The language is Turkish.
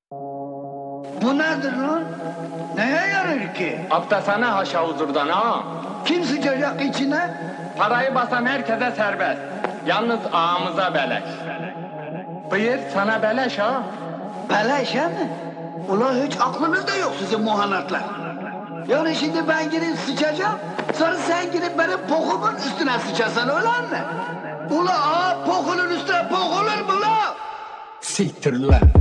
Bu nedir lan? Neye yarar ki? Abdesthane haşa huzurdan ha. Kim sıçacak içine? Parayı basan herkese serbest. Yalnız ağamıza beleş. Buyur sana beleş ha. Beleş he mi? Ulan hiç aklınızda yok sizin muhanatlar. Yani şimdi ben girip sıçacağım, sonra sen girip benim pokumun üstüne sıçasan öyle mi? Ula pokunun üstüne pok olur mu la? Siktir lan.